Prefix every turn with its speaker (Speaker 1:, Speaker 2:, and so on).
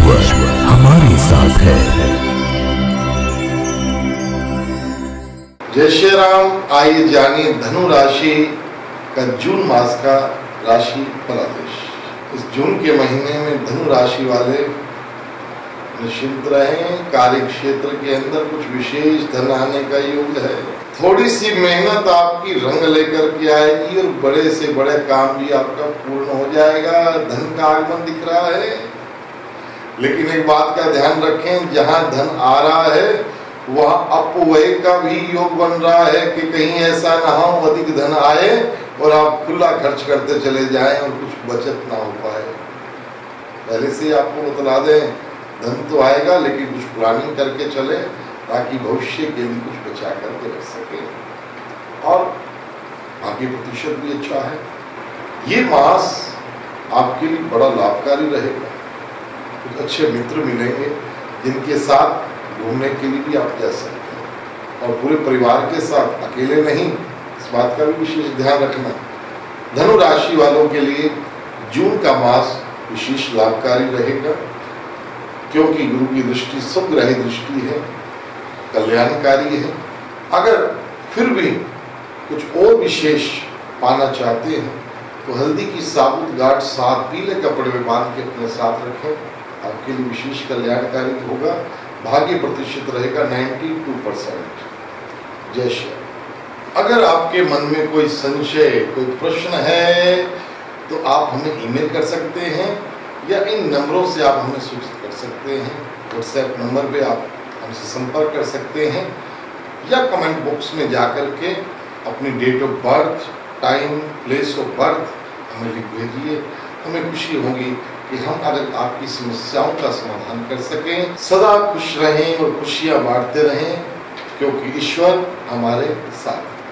Speaker 1: ईश्वर हमारे साथ है।
Speaker 2: जय श्री राम। आइए जानिए धनु राशि का जून मास का राशि फलादेश। इस जून के महीने में धनु राशि वाले निश्चिंत रहें। कार्य क्षेत्र के अंदर कुछ विशेष धन आने का योग है। थोड़ी सी मेहनत आपकी रंग लेकर के आएगी और बड़े से बड़े काम भी आपका पूर्ण हो जाएगा। धन का आगमन दिख रहा है, लेकिन एक बात का ध्यान रखें, जहां धन आ रहा है वहां अपव्यय का भी योग बन रहा है कि कहीं ऐसा ना हो अधिक धन आए और आप खुला खर्च करते चले जाएं और कुछ बचत ना हो पाए। पहले से आपको बतला दें, धन तो आएगा लेकिन कुछ प्लानिंग करके चले ताकि भविष्य के लिए कुछ बचा करके रख सके। और भाग्य प्रतिशत भी अच्छा है। ये मास आपके लिए बड़ा लाभकारी रहेगा। कुछ अच्छे मित्र मिलेंगे जिनके साथ घूमने के लिए भी आप जा सकते हैं और पूरे परिवार के साथ, अकेले नहीं। इस बात का भी विशेष ध्यान रखना। धनु राशि वालों के लिए जून का मास विशेष लाभकारी रहेगा, क्योंकि गुरु की दृष्टि शुभ ग्रह दृष्टि है, कल्याणकारी है। अगर फिर भी कुछ और विशेष पाना चाहते हैं तो हल्दी की साबुत गांठ साथ पीले कपड़े में बांध के अपने साथ रखें, आपके लिए विशेष कल्याणकारी होगा। भाग्य प्रतिशत रहेगा 92%। जय श्री। अगर आपके मन में कोई संशय, कोई प्रश्न है तो आप हमें ईमेल कर सकते हैं या इन नंबरों से आप हमें सूचित कर सकते हैं। व्हाट्सएप नंबर पे आप हमसे संपर्क कर सकते हैं या कमेंट बॉक्स में जाकर के अपनी date of birth, time, place of birth हमें लिख भेजिए। हमें खुशी होगी कि हम अगर आपकी समस्याओं का समाधान कर सकें। सदा खुश रहें और खुशियां बांटते रहें, क्योंकि ईश्वर हमारे साथ है।